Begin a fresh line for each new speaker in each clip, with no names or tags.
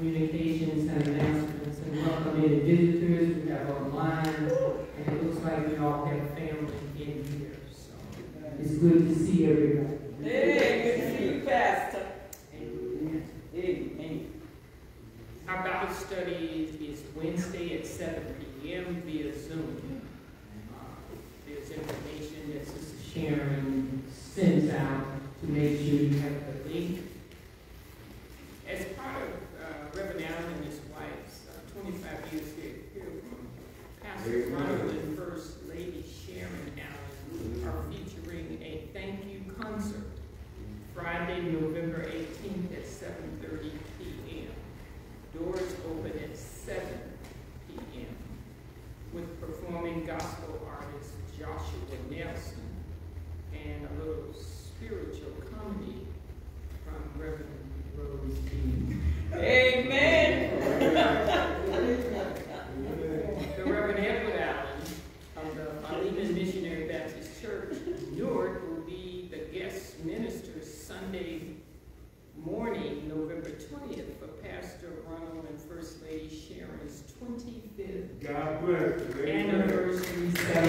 communications and announcements and welcoming visitors. We have online, and it looks like we all have family in here. So it's good to see everybody.
Hey, good to see you, Pastor.
Amen.
Amen.
Our Bible study is Wednesday at 7 p.m. via Zoom. There's information that Sister Sharon sends out to make sure you have the link. As part of Reverend Allen and his wife's 25 years here at Pilgrim, Pastor Ronald and First Lady Sharon Allen are featuring a thank you concert Friday, November 18th at 7:30 p.m. Doors open at 7 p.m. with performing gospel artist Joshua Nelson and a little spiritual comedy from Reverend Rose Dean.
Amen.
The Reverend Edward Allen of the Philemon Missionary Baptist Church, Newark, will be the guest minister Sunday morning, November 20th, for Pastor Ronald and First Lady Sharon's 25th anniversary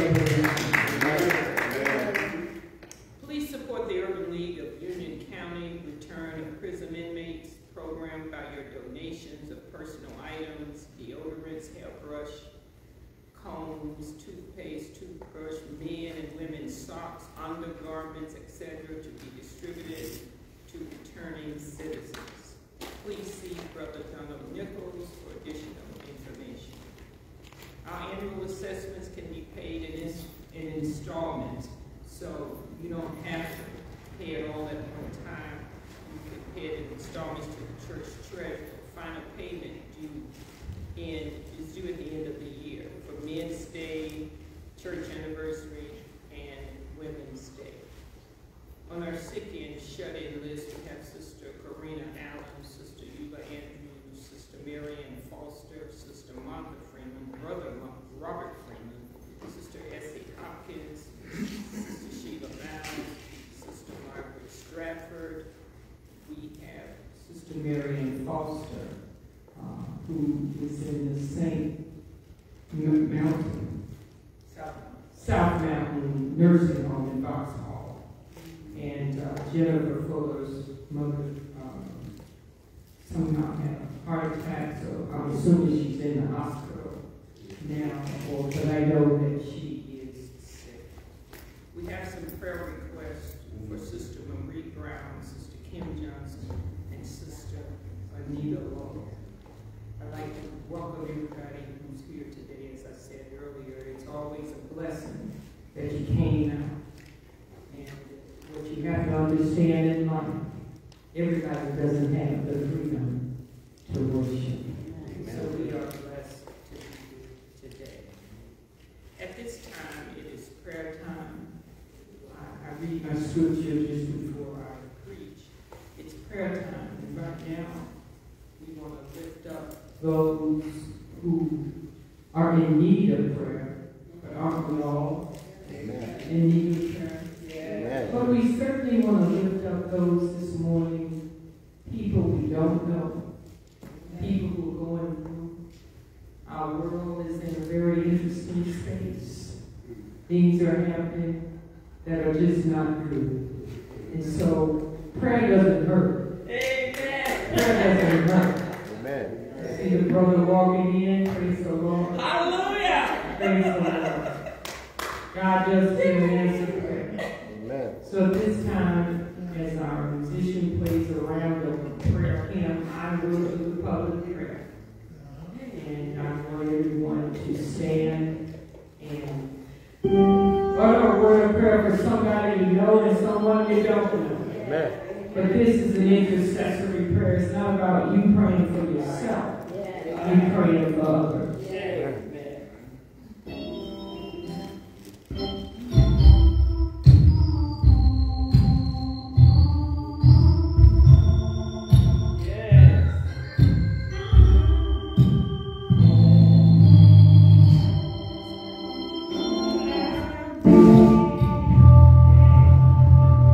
celebration. Please support the Urban League of Union County Return of Prison Inmates program by your donations of personal items, deodorants, hairbrush, combs, toothpaste, toothbrush, men and women's socks, undergarments, etc. to be distributed to returning citizens. Please see Brother Donald Nichols for additional information. Our annual assessments can be paid in installments, so you don't have to pay it all at one time. You can pay it in installments to the church treasurer. Final payment is due at the end of the year for Men's Day, Church Anniversary, and Women's Day. On our sick and shut-in list, we have Sister Karina Allen, Sister Eula Andrews, Sister Marianne Foster, Sister Martha Freeman, Brother Robert Freeman, Sister Essie Hopkins, Sister Sheila Mound, Sister Margaret Stratford. We have Sister Marianne Foster, who is in the St. South Mountain Nursing Home in Vauxhall. And Jennifer Fuller's mother somehow had a heart attack, so I'm assuming she's in the hospital now, but I know that she is sick. We have some prayer requests for Sister Marie Brown, Sister Kim Johnson, and Sister Anita Lowe. I'd like to welcome everybody who's here today. As I said earlier, it's always a blessing that you came out. And what you have to understand in life, everybody doesn't have the freedom to worship. Amen. So we are blessed to be here today. At this time, it is prayer time. I read my scripture just before I preach. It's prayer time, and right now, we want to lift up those who are in need of prayer. But aren't we all in need of prayer? Yeah. But we certainly want to lift up those this morning, people we don't know, people who are going through. Our world is in a very interesting space. Things are happening that are just not good. And so prayer doesn't hurt.
Amen.
Prayer doesn't hurt.
Amen.
See the brother walking in, praise the Lord.
Hallelujah.
Praise the Lord. God does give an answer prayer.
Amen.
So this time, as our musician plays a round of prayer hymn, I will do the public prayer. And I want everyone to stand and utter a word of prayer for somebody you know and someone you don't know.
Amen.
But this is an intercessory prayer. It's not about you praying for yourself. You're praying for others.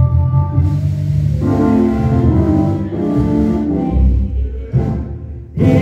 Yeah.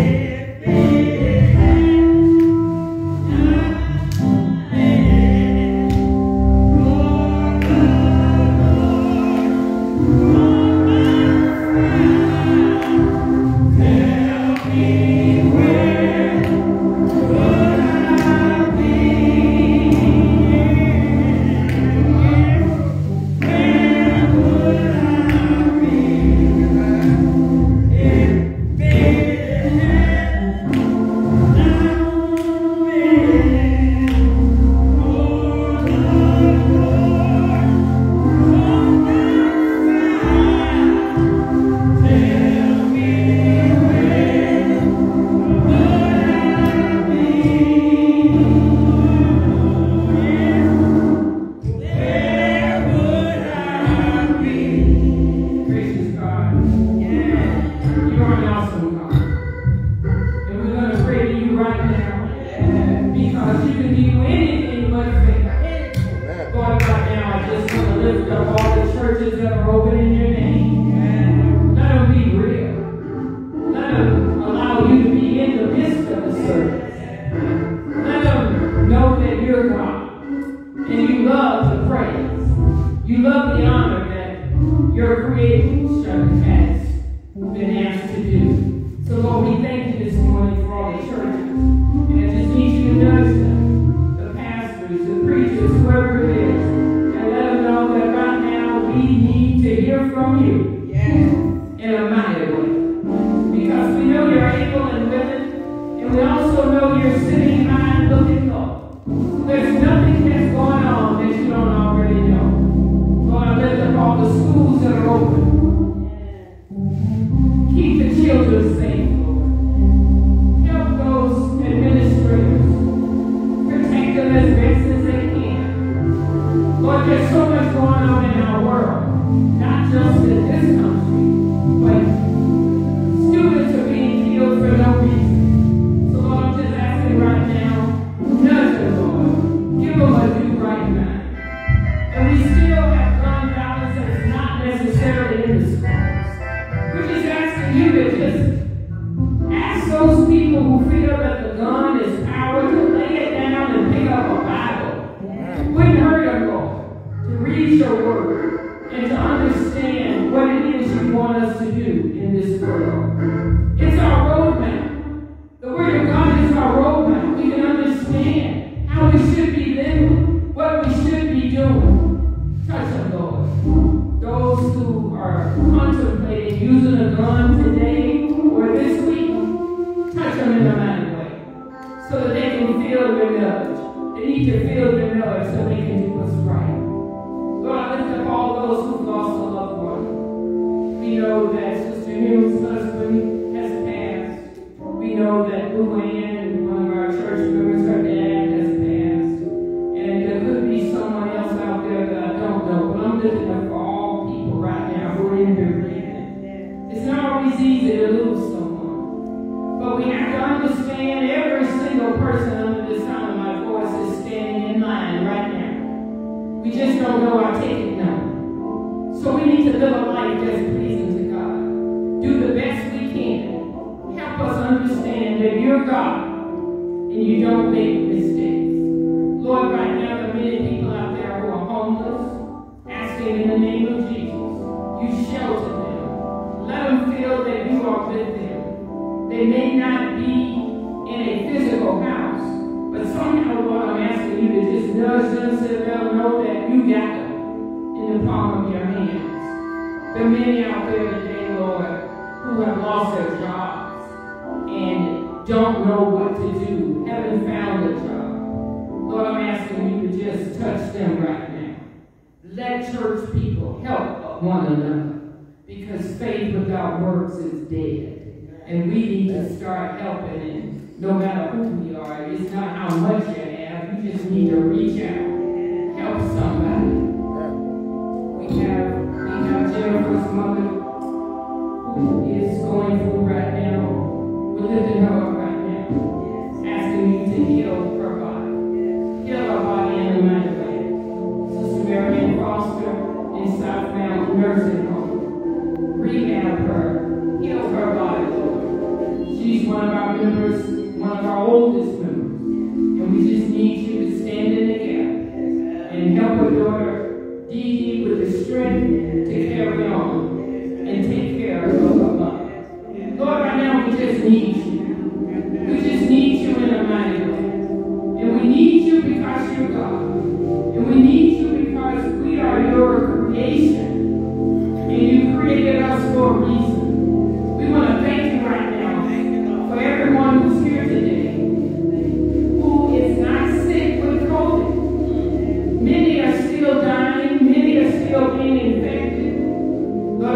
from you in a mighty way. Because we know you're able and willing, and we also know you're sitting high and looking low. There's nothing that's going on that you don't already know. Lord, I lift up all the schools that are open. Keep the children safe, Lord. Help those administrators. Protect them as best as they can. Lord, there's so much going on in our world, not just in this country, but students are being killed for no reason. So Lord, I'm just asking right now, nudge them, Lord. Give them a new right mind. And we still have gun violence that's not necessarily in the schools. We're just asking you to just ask those people who feel that the gun is power to lay it down and pick up a Bible. Wouldn't hurt them, Lord, to read your word and to understand what it is you want us to do in this world. It's our roadmap. The word of God is our roadmap. We can understand how we should be living, what we should be doing. Touch them, Lord. Those who are contemplating using a gun today or this week, touch them in a mighty way so that they can feel your nudge. They need to feel your nudge so they can do what's right. Lord, I lift up all those who've lost a loved one. We know that Sister Hume's husband has passed. We know that Luann, one of our church members, her dad has passed. And there could be someone else out there that I don't know. But I'm lifting up for all people right now who are in here breathing. It's not always easy to lose someone. But we have to understand every single person under the sound of my voice is standing in line right now. We just don't know our ticket number. So we need to live a life that's pleasing to God. Do the best we can. Help us understand that you're God and you don't make mistakes. Lord, right now there are many people out there who are homeless, asking in the name of Jesus, you shelter them. Let them feel that you are with them. They may not be in a physical house, but somehow, Lord, I'm asking you to just nudge them so they'll know that you got them in the palm of your hands. There are many out there today, Lord, who have lost their jobs and don't know what to do, haven't found a job. Lord, I'm asking you to just touch them right now. Let church people help one another, because faith without works is dead. And we need to start helping it, no matter who we are. It's not how much you have, you just need to reach out, help somebody. We have Jennifer's mother who is going through right now. We're lifting her up right now, asking you to heal her body. Heal her body in a mighty way. Sister Marianne Foster in South Mountain Nursing Home. Rehab her. Heal her body, Lord. She's one of our members, one of our oldest members. And we just need you to stand in the gap and help her daughter, Dee Dee, with the strength to carry on and take care of her mother. Lord, right now we just need you. We just need you in a mighty way. And we need you because you're God. And we need you because we are your creation. And you created us for a reason. We want to thank you right now for everyone who's here today who is not sick with COVID. Many are still dying. Many are still being infected. But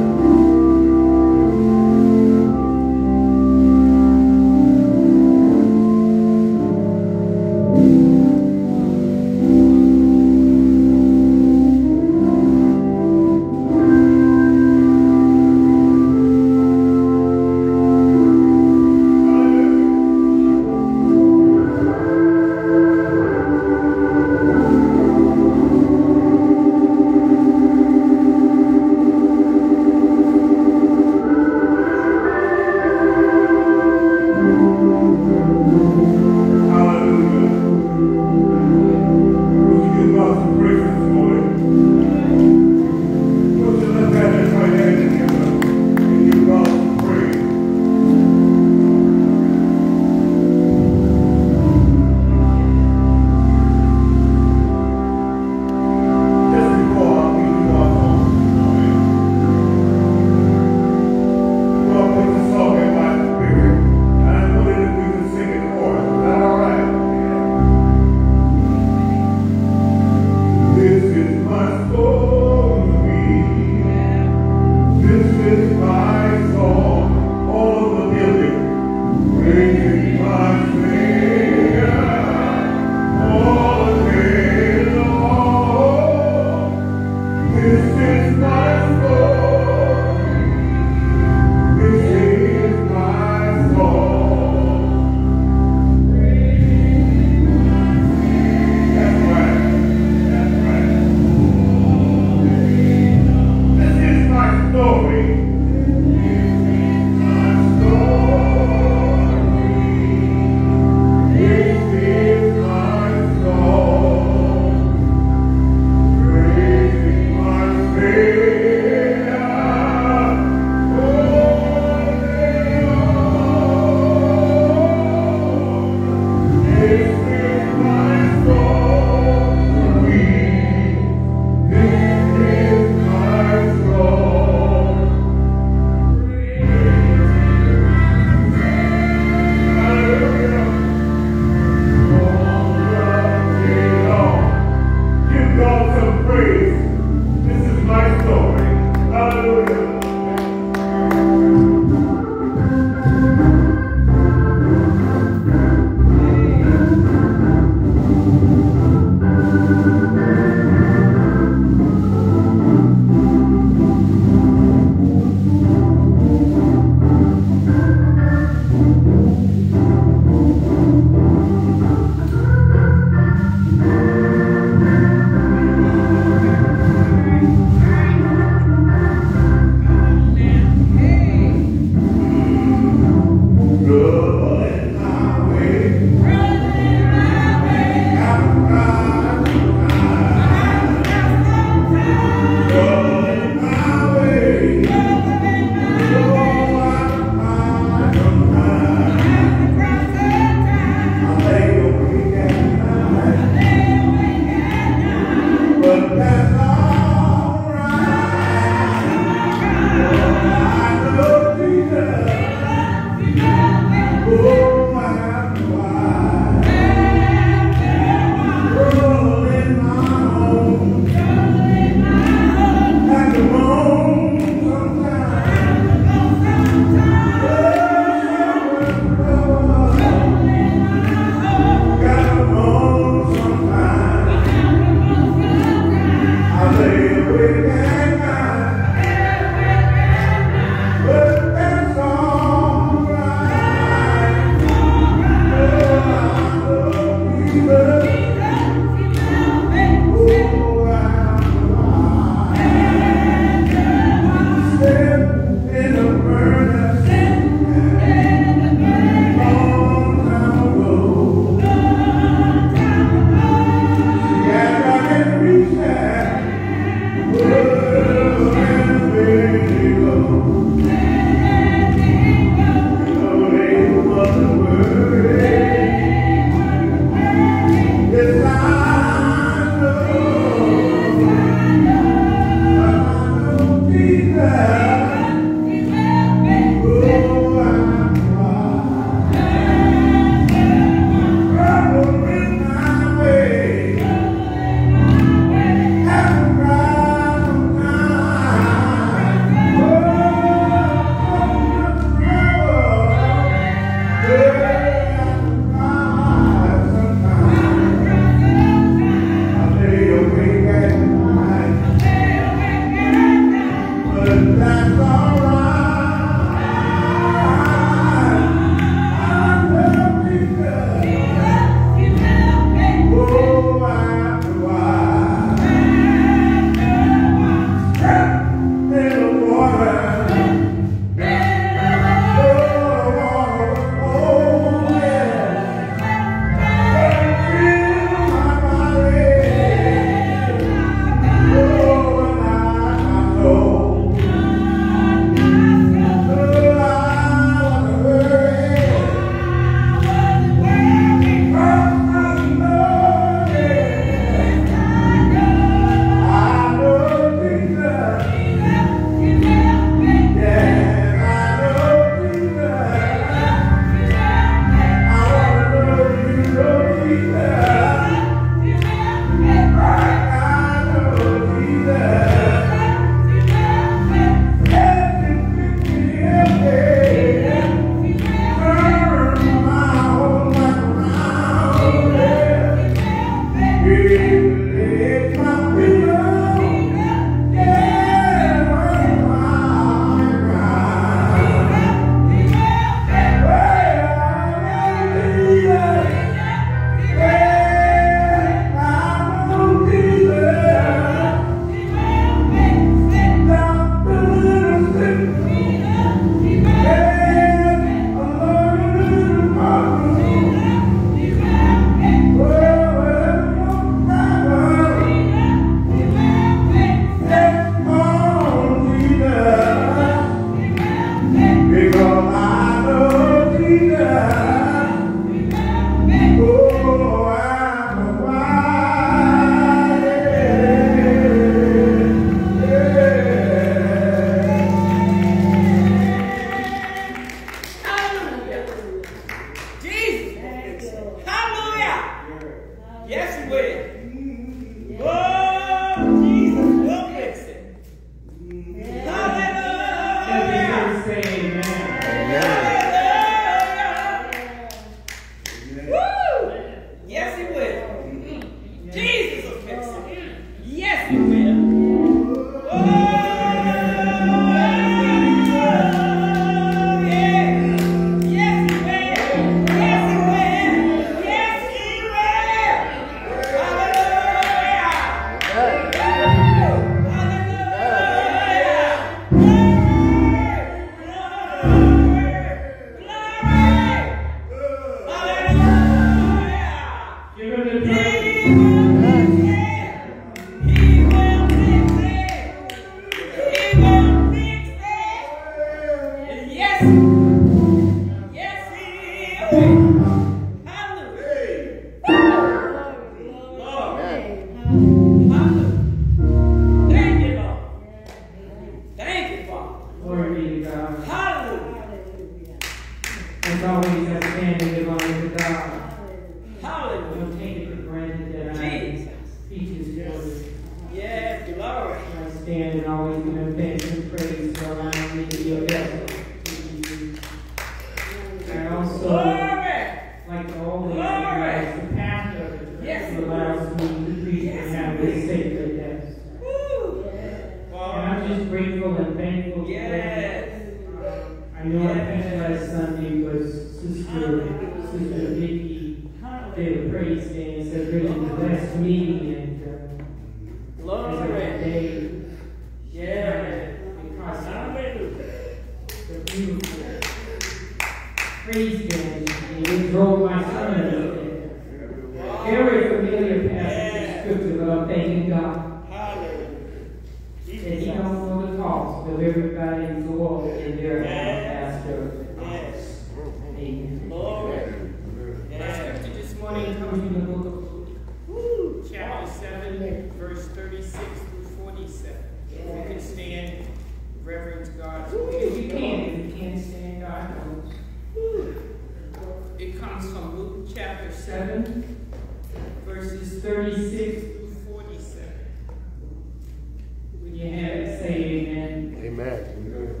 Hallelujah. Thank you, Lord. Thank you, Father.
Glory be to God.
Hallelujah.
As always, I stand and give honor to God.
Hallelujah.
Don't take it for granted that I
Jesus.
speak His word.
Yes, glory.
I stand and always give Him thanks and praise for allowing me to be a vessel to be used. I also
Glory.
like to always recognize the pastor who allows me to preach and have this sacred desk. And I'm just grateful and thankful for
Yes.
I know I mentioned last Sunday was Sister Vicky did a praise dance at really the last meeting, and
Glory.
day,
Yeah.
because
Hallelujah.
the beautiful praise dance, and it drove my son a little bit. Very familiar passage of scripture, but I'm thanking God
Hallelujah.
that He don't know the cost of everybody's oil in their pastor.
Yes.
Amen.
Glory.
My
Yes.
scripture this morning comes from the book of Luke, chapter 7, verse 36 through 47. You can stand, reverence God's word. If you can't stand, God knows. It comes from Luke chapter 7, verses 36 through 47. When you have it, say amen.
Amen.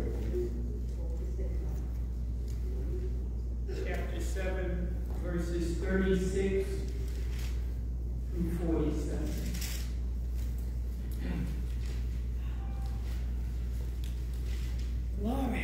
Chapter 7, verses 36 through 47.
Glory.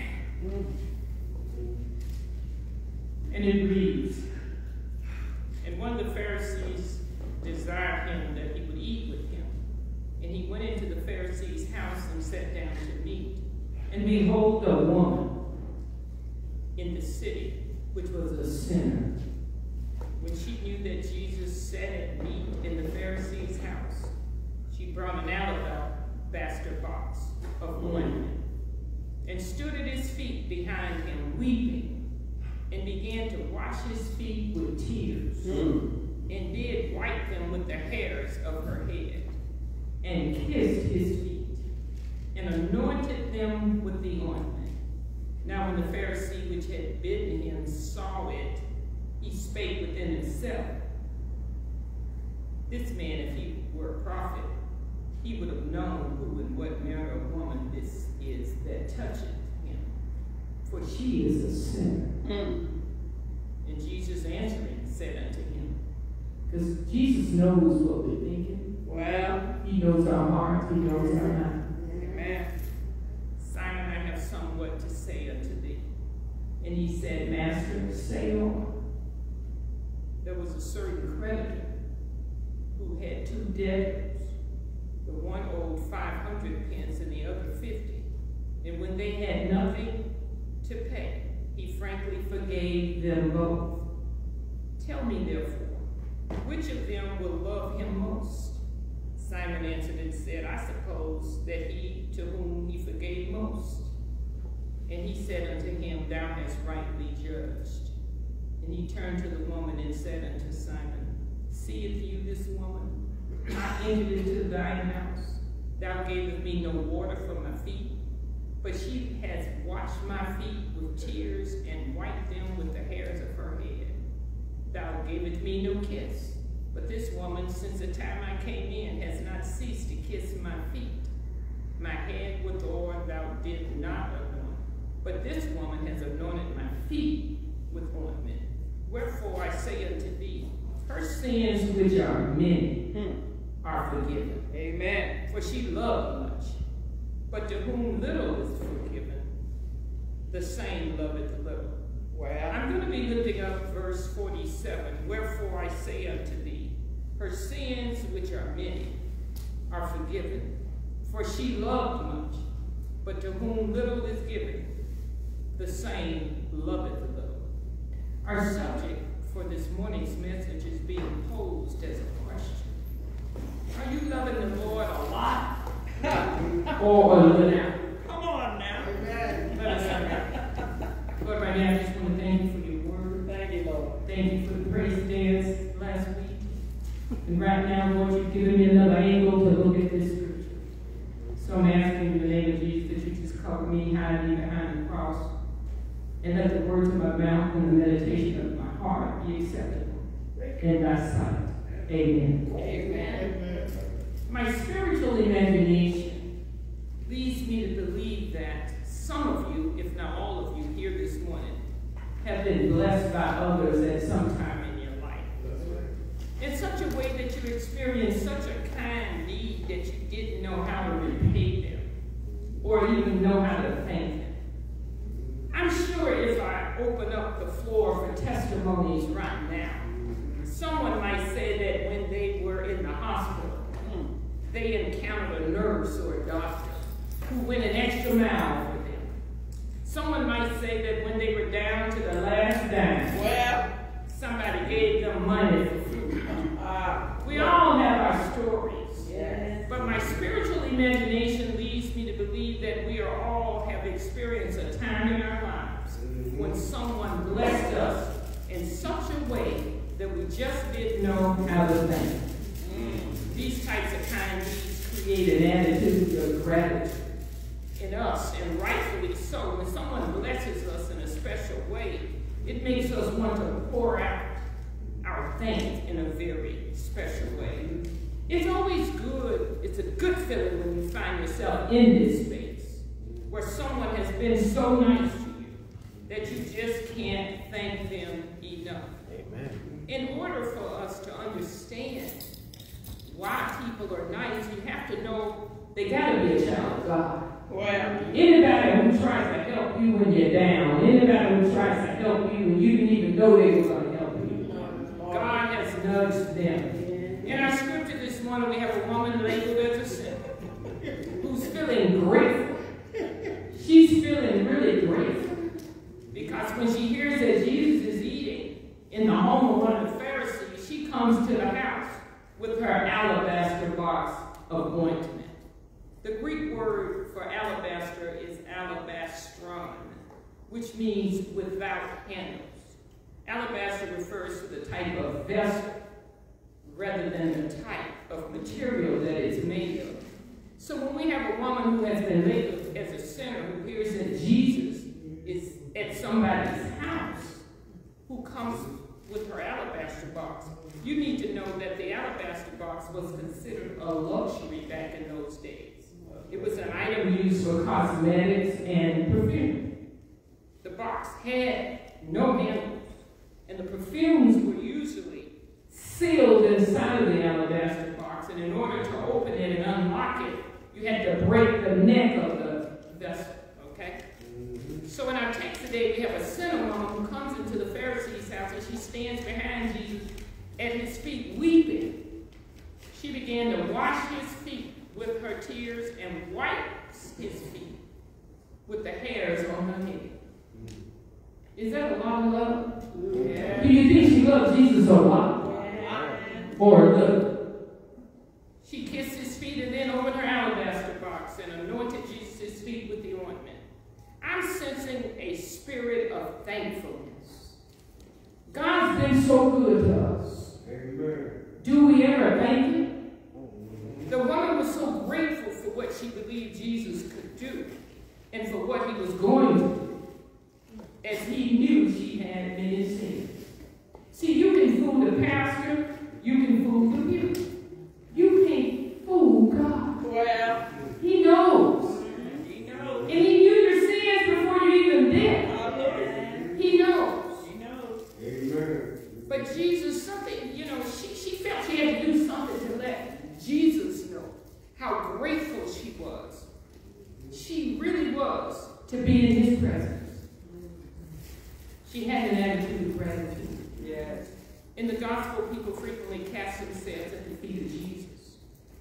And it reads, and one of the Pharisees desired him that he would eat with him. And he went into the Pharisee's house and sat down to meat. And behold, a woman in the city, which was a sinner, when she knew that Jesus sat at meat in the Pharisee's house, she brought an alabaster box of ointment and stood at his feet behind him, weeping, and began to wash his feet with tears, and did wipe them with the hairs of her head, and kissed his feet, and anointed them with the ointment. Now when the Pharisee which had bidden him saw it, he spake within himself, this man, if he were a prophet, he would have known who and what manner of woman this is that toucheth him, for she is a sinner. And Jesus answering said unto him, because Jesus knows what we're thinking.
Well,
He knows our hearts, He knows our minds.
amen.
Simon, I have somewhat to say unto thee. And he said, Master, say on. There was a certain creditor who had two debtors. The one owed 500 pence and the other 50. And when they had nothing to pay, he frankly forgave them both. Tell me, therefore, which of them will love him most? Simon answered and said, I suppose that he to whom he forgave most. And he said unto him, Thou hast rightly judged. And he turned to the woman and said unto Simon, Seest you this woman? I entered into thine house. Thou gavest me no water for my feet, but she has washed my feet with tears and wiped them with the hairs of her head. Thou gavest me no kiss, but this woman, since the time I came in, has not ceased to kiss my feet. My head with oil thou didst not anoint, but this woman has anointed my feet with ointment. Wherefore I say unto thee, her sins, which are many, are forgiven.
Amen.
For she loved much. But to whom little is forgiven, the same loveth little.
Well,
I'm going to be lifting up verse 47. Wherefore I say unto thee, her sins, which are many, are forgiven. For she loved much. But to whom little is given, the same loveth little. Our subject for this morning's message is being posed as a question. Are you loving the Lord a lot? Or a little now?
come on now. Amen.
Let us pray. Lord, right now I just want to thank you for your word.
Thank you, Lord.
Thank you for the praise dance last week. And right now, Lord, you've given me another words of my mouth and the meditation of my heart be acceptable in thy sight. Amen.
Amen.
My spiritual imagination leads me to believe that some of you, if not all of you here this morning, have been blessed by others at some time in your life. In such a way that you experienced such a kind deed that you didn't know how to repay them or even know how to thank them. I'm sure if I open up the floor for testimonies right now, someone might say that when they were in the hospital, they encountered a nurse or a doctor who went an extra mile for them. Someone might say that when they were down to the last dime, well, somebody gave them money for food. We all have our stories. Yes. But my spiritual imagination leads me to believe that we are all have experienced a time in our lives when someone blessed us in such a way that we just didn't know how to thank. These types of kind deeds create an attitude of gratitude in us, and rightfully so. When someone blesses us in a special way, it makes us want to pour out our thanks in a very special way. It's always good, it's a good feeling when you find yourself in this space where someone has been so nice to you that you just can't thank them enough. Amen. In order for us to understand why people are nice, you have to know they gotta be a child of God. Well, anybody who tries to help you when you're down, anybody who tries to help you when you didn't even know they were going to help you, God has nudged them. In our scripture this morning, we have a woman labeled as a sinner who's feeling grateful. She's feeling really grateful because when she hears that Jesus is eating in the home of one of the Pharisees, she comes to the house with her alabaster box of ointment. The Greek word for alabaster is alabastron, which means without handles. Alabaster refers to the type of vessel rather than the type of material that it's made of. So when we have a woman who has been labeled as a sinner who hears that Jesus is at somebody's house who comes with her alabaster box, you need to know that the alabaster box was considered a luxury back in those days. It was an item used for cosmetics and perfume. The box had no handles, and the perfumes were usually sealed inside of the alabaster box, and in order to open it and unlock it, you had to break the neck of the vessel, okay? So in our text today, we have a sinner woman who comes into the Pharisee's house, and she stands behind Jesus at his feet weeping. She began to wash his feet with her tears and wipes his feet with the hairs on her head. Is that a lot of love? Yeah. Do you think she loves Jesus a lot? Yeah. Or a little? She kissed his feet and then opened her alabaster box and anointed Jesus' feet with the ointment. I'm sensing a spirit of thankfulness. God's been so good to us. Amen. Do we ever thank him? The woman was so grateful for what she believed Jesus could do and for what he was going to do, as he knew she had been in sin. See, you can fool the pastor, you can fool the pew. You can't fool God. Well, he knows. He knows. And he knew your sins before you even did. He knows. He knows. Amen. But Jesus, something, she felt she had to do something to let Jesus know how grateful she was. She really was to be in his presence. She had an attitude of gratitude. Yes. In the gospel, people frequently cast themselves at the feet of Jesus.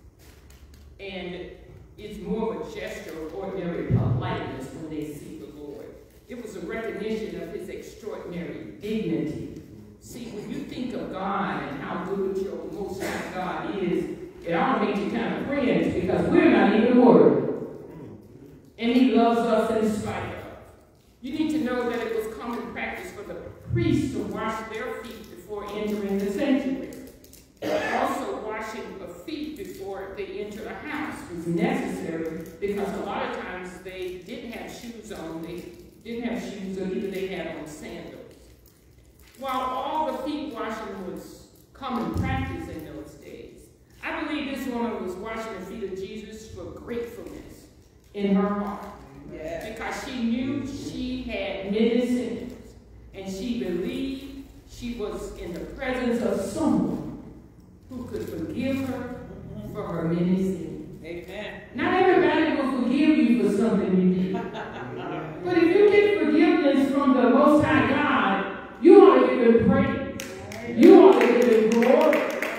And it's more of a gesture of ordinary politeness when they see the Lord. It was a recognition of his extraordinary dignity. See, when you think of God and how good your Most High God is, it ought to make you kind of cringe because we're not even worried. And he loves us in spite of. You need to know that it was common practice for the priests to wash their feet before entering the sanctuary. Also, washing of feet before they enter a house was necessary because a lot of times they didn't have shoes on. They didn't have shoes, or either they had on sandals. While all the feet washing was common practice in those days, I believe this woman was washing the feet of Jesus for gratefulness in her heart. Yeah. Because she knew she had many sins, and she believed she was in the presence of someone who could forgive her for her many sins. Amen. Not everybody will forgive you for something you did. But if you get forgiveness from the Most High God, you ought to give him praise. You ought to give him glory.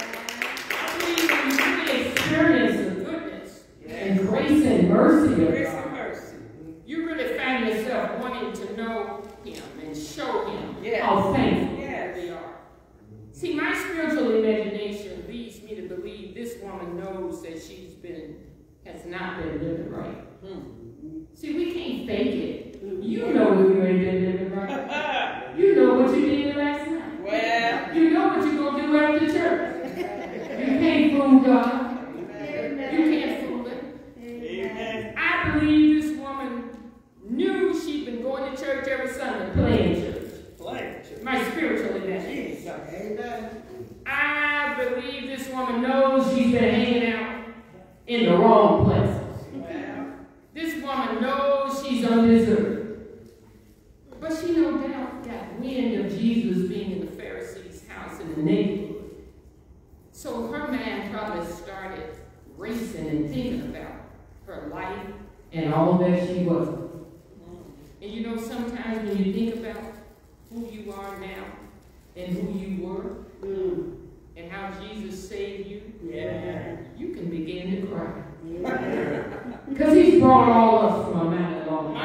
I believe when you really experience the goodness and grace and mercy of God, you really find yourself wanting to know him and show him how thankful they are. See, my spiritual imagination leads me to believe this woman knows that has not been living right. See, we can't fake it. You know if you ain't been living right. You know what you did last night. Well, you know what you're going to do after church. You can't fool God. You can't fool him. Amen. I believe this woman knew she'd been going to church every Sunday, playing church. My spiritual imagination. Amen. I believe this woman knows she's been hanging out in the wrong places. This woman knows she's undeserved. But she no doubt got wind of Jesus being in the Pharisees' house in the neighborhood. So her mind probably started racing and thinking about her life and all that she was. And you know, sometimes when you think about who you are now and who you were and how Jesus saved you, you can begin to cry. Because he's brought all of us from a mighty long way.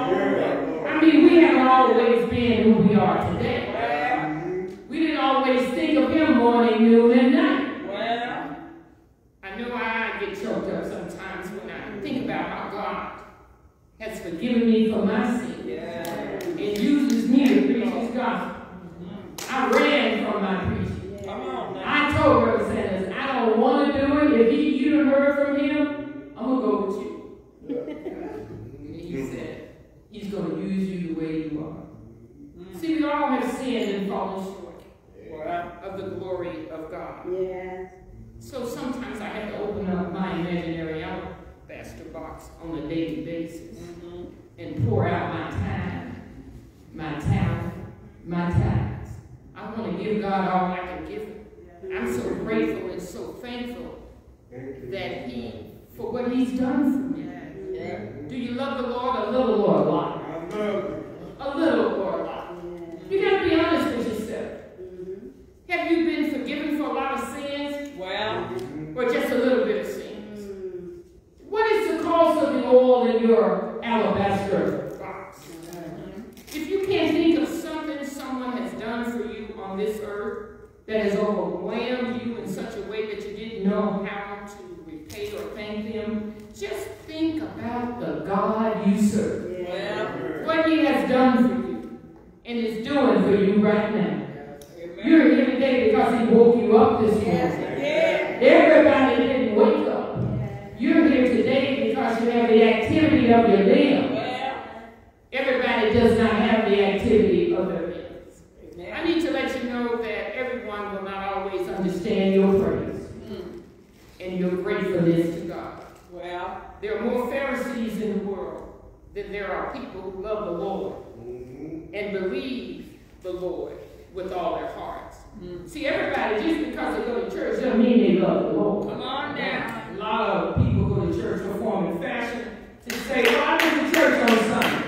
I mean, we haven't always been who we are today. We didn't always think of him morning, noon, and night. Well, I know I get choked up sometimes when I think about how God has forgiven me for my sin and uses me to preach his gospel. I ran from my preaching. Come on, I told Brother Sanders, I don't want to do it. If you done heard from him, I'm going to go with you. And he said, he's going to use you the way you are. See, we all have sinned and fallen short of the glory of God. So sometimes I have to open up my imaginary alabaster box on a daily basis and pour out my time, my talent, my tithes. I want to give God all I can give him. I'm so grateful and so thankful that for what he's done for me. Do you love the Lord a little or a lot? A little or a lot. You got to be honest with yourself. Have you been forgiven for a lot of sins? Well, or just a little bit of sins? What is the cost of the oil in your alabaster box? If you can't think of something someone has done for you on this earth that has overwhelmed you in such a way that you didn't know how to repay or thank them, just think about the God you serve. What he has done for you and is doing for you right now. You're here today because he woke you up this morning. Everybody didn't wake up. You're here today because you have the activity of your limbs. Everybody does not have the activity of their limbs. I need to let you know that everyone will not always understand your praise and your gratefulness to God. Well, there are more Pharisees in the world than there are people who love the Lord and believe the Lord with all their hearts. See, everybody, just because they go to church doesn't mean they love the Lord. Come on now. A lot of people go to church for form and fashion to say, well, I went to church on Sunday.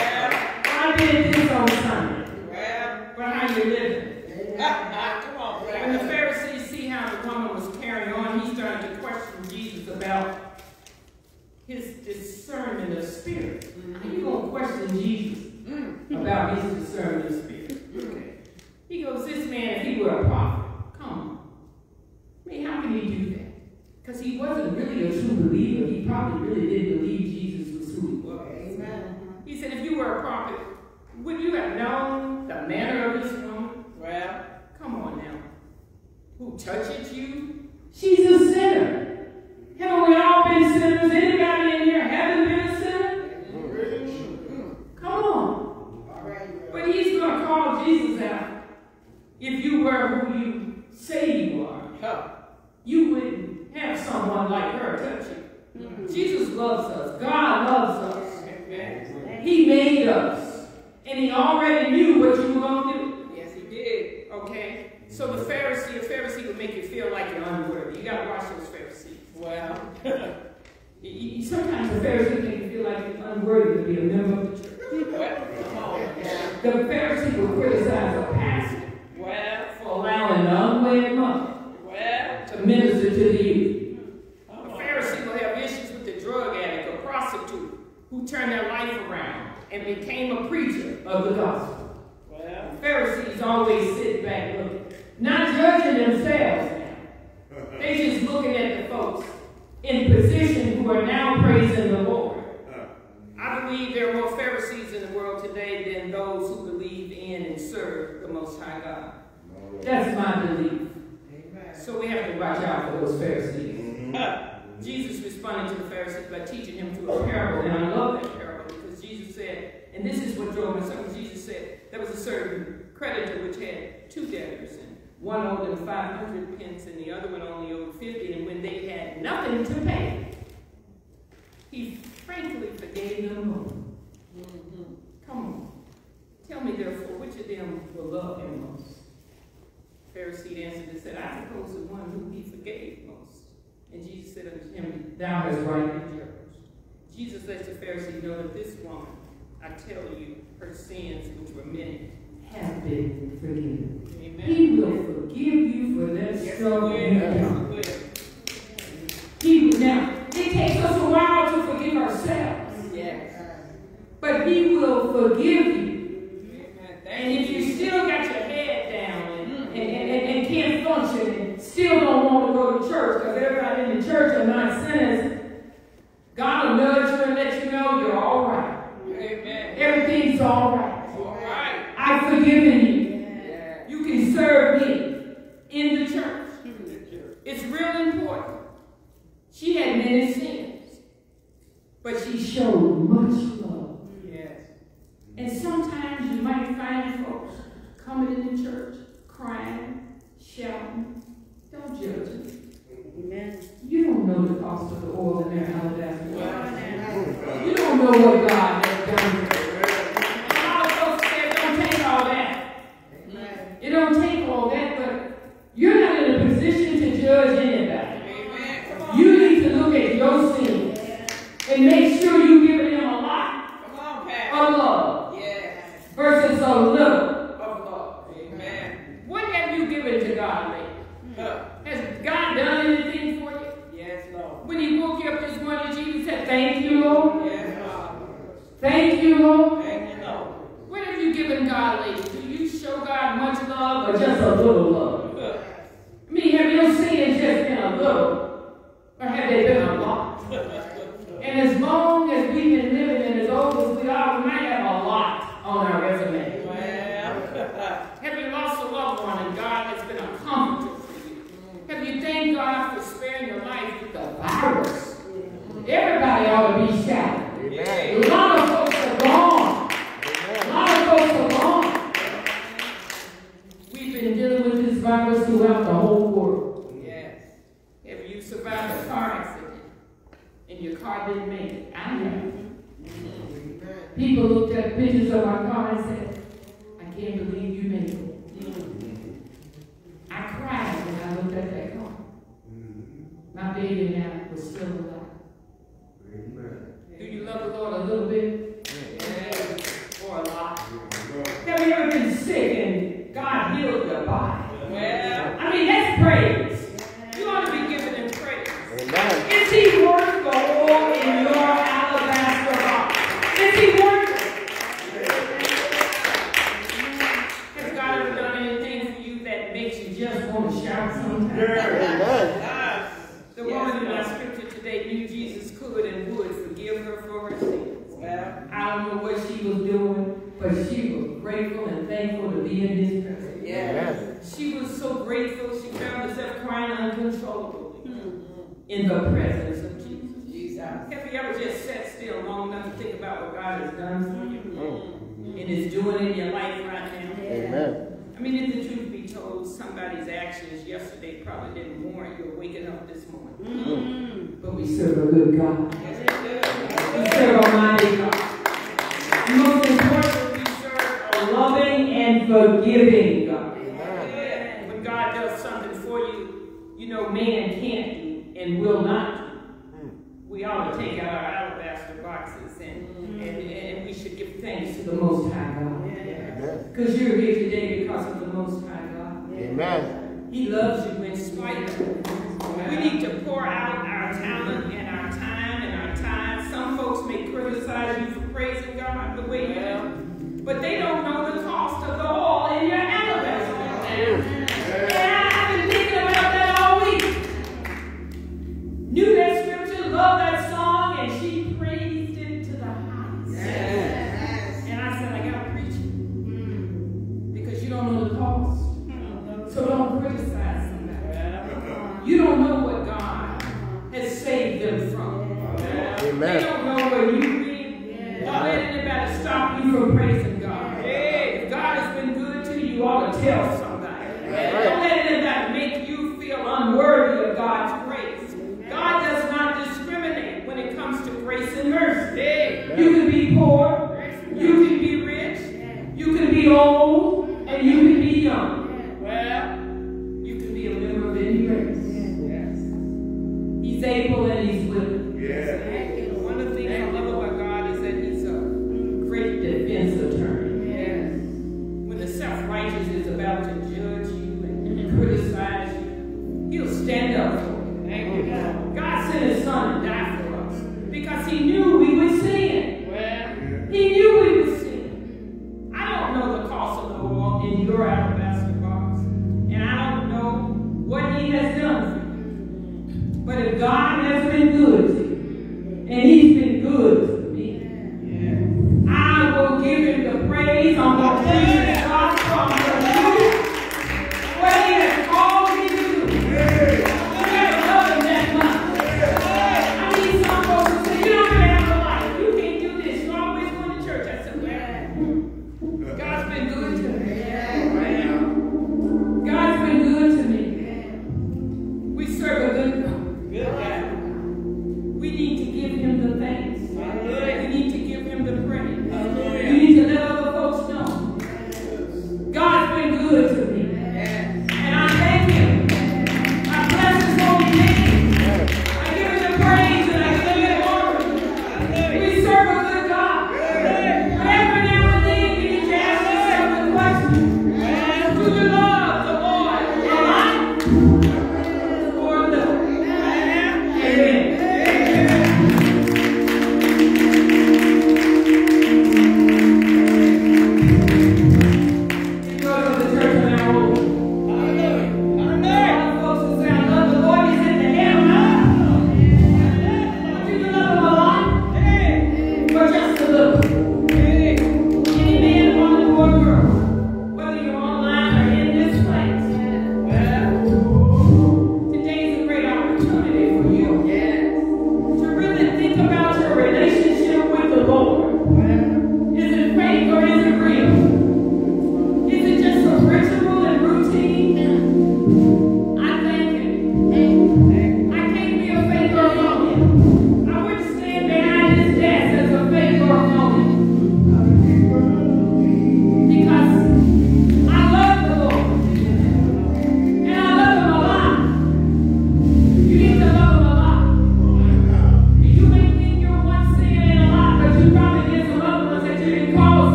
I did this on Sunday. But how you living? Come on, when the Pharisees see how the woman was carrying on, he started to question Jesus about his discernment of spirit. How you going to question Jesus about his discernment of spirit? He goes, this man, if he were a prophet, come on. I mean, how can he do that? Because he wasn't really a true believer. He probably really didn't believe Jesus was who he was. Amen. He said, if you were a prophet, would you have known the manner of this woman? Well, come on now. Who touches you? She's a sinner. Haven't we all been sinners? Anybody in here haven't been a sinner? Come on. doesn't she? Jesus loves us. God loves us. Amen. He made us. And he already knew what you were going to do. Yes, he did. Okay? So a Pharisee would make you feel like you're unworthy. You got to watch those Pharisees. Well, sometimes the Pharisee make you feel like you're unworthy to be a member of the church. The Pharisee will criticize a pastor for allowing an unwed mother to minister to the youth. A Pharisee will have issues with the drug addict or prostitute who turned their life around and became a preacher of the gospel. Pharisees always sit back looking, not judging themselves now. They just looking at the folks in position who are now praising the Lord. I believe there are more Pharisees in the world today than those who believe in and serve the Most High God. That's my belief. So we have to watch out for those Pharisees. Jesus responded to the Pharisees by teaching him through a parable, and I love that parable because Jesus said, and this is what drove me something. Jesus said there was a certain creditor which had 2 debtors, and one owed them 500 pence, and the other one only owed 50. And when they had nothing to pay, he frankly forgave them both. Come on, tell me therefore, which of them will love him most? Pharisee answered and said, I suppose the one whom he forgave most. And Jesus said unto him, Thou hast rightly judged. Jesus let the Pharisee know that this woman, I tell you, her sins, which were many, have been forgiven. Amen. He will forgive you for that struggle you have done. Now, it takes us a while to forgive ourselves. Yes. But he will forgive you. And if you still got your head down and can't function and still don't want to go to church because everybody in the church are not sinners, God will nudge you and let you know you're all right. Amen. Everything's all right. All right. I've forgiven you. Yeah. You can serve me in the church. It's real important. She had many sins, but she showed much love. Yes. And sometimes you might find folks coming in the church, crying, shouting. Don't judge them. Amen. You don't know the cost of the oil in their alabaster box. You don't know what God has done. A lot of folks say, don't take all that. Amen. You don't take all that, but you're not in a position to judge anybody. You need to look at your sin and make sure you give him a lot of love versus a little of love. Amen. What have you given to God lately? Has God done anything for you? Yes, Lord. When he woke you up this morning, Jesus said, Thank you, Lord. Yes, Lord. Thank you, Lord. Thank you, Lord. What have you given God lately? Do you show God much love or just a little love? I mean, have your sins just been a little? Or have they been a lot? And as long as we've been living and as old as we are, we might have a lot on our resume. Well, have you lost a loved one and God has been a comforter for you? Have you thanked God for sparing your life with the virus? Everybody ought to be shouting. A lot of folks are gone. A lot of folks are gone. We've been dealing with this virus throughout the whole world. Survived a car accident and your car didn't make it. I have. People looked at pictures of my car and said, I can't believe you made it. I cried when I looked at that car. My baby now was still alive. Do you love the Lord a little bit? Or a lot? Have you ever been sick and God healed your body? Well, I mean, that's praise. You ought to be giving him praise. Amen. Is he worth the oil in your alabaster box? Is he worth it? Has God ever done anything for you that makes you just want to shout sometimes? Amen. The woman in our scripture today knew Jesus could and would forgive her for her sins. Well, I don't know what she was doing, but she was grateful and thankful to be in his presence. Yes. She was so grateful, she found herself crying uncontrollably in the presence of Jesus. Have you ever just sat still long enough to think about what God has done for you and is doing in your life right now? Amen. I mean, if the truth be told, somebody's actions yesterday probably didn't warrant your waking up this morning. but we serve a good God. We serve a mighty God. And most importantly, we serve a loving and forgiving God. When God does something for you, you know man can't do and will not do. We ought to take out our alabaster boxes and we should give thanks to the Most High God. Because you're here today because of the Most High God.
Amen.
He loves you in spite of it. We need to pour out our talent and our time and our tithes. Some folks may criticize you for praising God the way you do, but they don't know the cost of the oil in your alabaster. And I've been thinking about that all week. Knew that scripture, loved that song, and she praised it to the highest. And I said, I gotta preach it. Because you don't know the cost. So don't criticize somebody. You don't know what God has saved them from.
Amen.
They don't know where you've been. Don't let anybody stop you from praising God. If God has been good to you, you ought to tell somebody. Don't let anybody make you feel unworthy of God's grace. God does not discriminate when it comes to grace and mercy. You can be poor, you can be rich, you can be old, and you can be young. Well, you can be a member of any race. He's able and he's willing. One of the things I love about God is that he's a great defense attorney. When the self-righteous is about to judge you and criticize you, he'll stand up for you. God sent his son to die for us because he knew we would sin. He knew we would sin. I don't know the cost of the oil in your alabaster box, and I don't know what he has done for you. But if God has been good to you,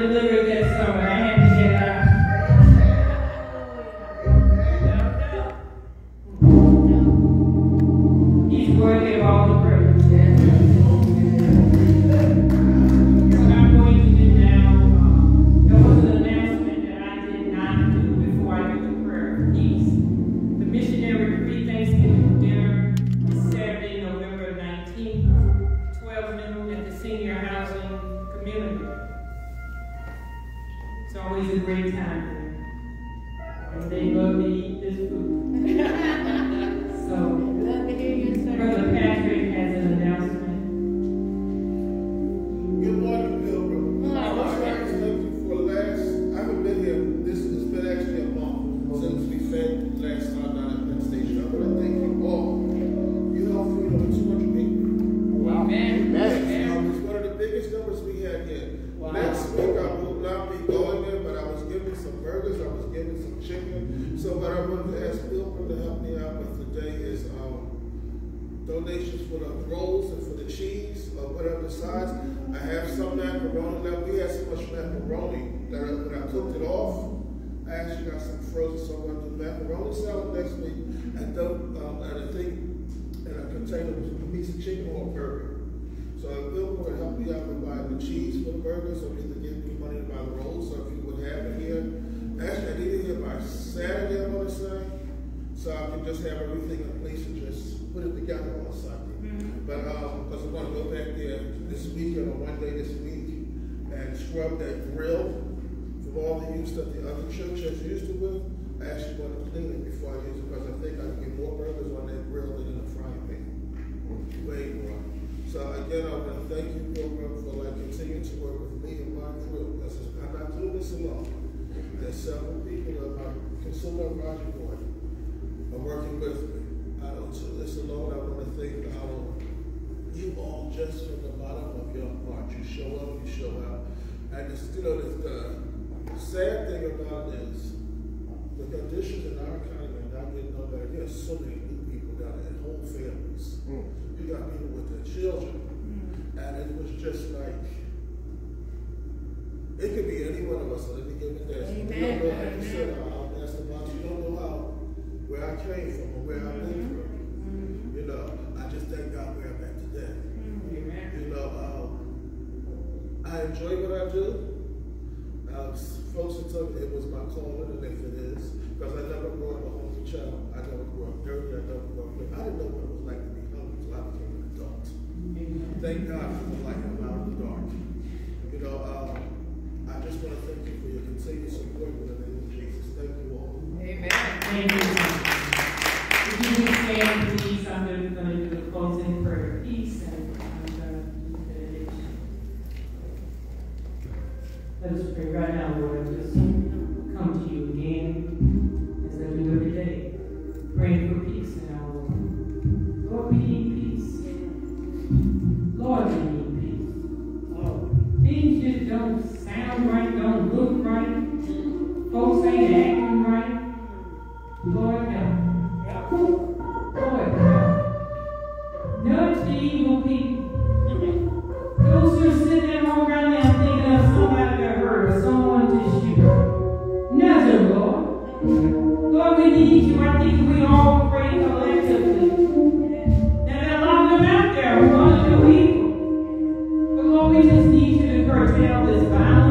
delivered that summer. I had to get it out. He's worthy of all the praise. What I'm going to do now, there was an announcement that I did not do before I did the prayer of peace. The missionary pre-Thanksgiving dinner is Saturday, November 19th, 12 noon at the Senior Housing Community. It's always a great time there. And they love to eat this food. So, Brother Patrick has an announcement.
Good morning, Pilgrim. I want to thank you for last. I haven't been here. This has been actually a month since we fed last time down at Penn Station. I want to thank you all. You helped feed over 200 people.
Wow. Amen.
It's one of the biggest numbers we had here.
Wow.
Next week I will not be going there, but I was giving some burgers, I was giving some chicken. So what I wanted to ask Pilgrim to help me out with today is donations for the rolls and for the cheese or whatever the size. I have some macaroni. Now we had so much macaroni that when I cooked it off, I actually got some frozen, so I'm going to do macaroni salad next week and a container with a piece of chicken or a burger. So Bill would help me out with buying the cheese for the burgers, or either give me money to buy the rolls, so if you would have it here. Actually, I need it here by Saturday, I'm going to say, so I can just have everything in place and just put it together on Sunday. But because I'm going to go back there this weekend or one day this week and scrub that grill from all the use that the other church has used it with. I actually want to clean it before I use it because I think I can get more burgers on that grill than in a frying pan. Way more. So again, I want to thank you, Pilgrim, for continuing to work with me and my crew. Because I'm not doing this alone. There's several people that my consumer advisory board are working with me. I don't do this alone. I want to thank you all just from the bottom of your heart. You show up, you show out. And it's, the sad thing about it is the conditions in our economy are not getting no better. There's so many new people down there, whole families. You got people with their children. And it was just like, it could be any one of us on any given day. So you don't know, like you said, Pastor Box, you don't know where I came from or where I've been from. I just thank God where I'm at today. I enjoy what I do. Folks have told me it was my calling, and if it is, because I never grew up a homeless child. I never grew up dirty. I never grew up. I didn't know what it was like to be hungry until I became an adult. Thank God for the light I'm out of the dark. I just want to thank you for your continued support in the name of Jesus. Thank you all.
Amen.
Thank you. If you would stand, please, I'm going to do the closing prayer of peace and I'm going to do the benediction. Let us pray right now, Lord. I just come to you again, as I do every day, praying for peace in our world. Lord, we need peace. Lord, we need peace. Things just don't sound right, don't look right. Folks ain't acting right. Lord, help. Lord, help. Nudge the evil people. Those who are sitting there all around there thinking of somebody to hurt or someone to shoot. Nudge them, Lord. Lord, we need you. I think we all pray collectively. That there are a lot of them out there who want to do evil. But Lord, we just need you to curtail this violence.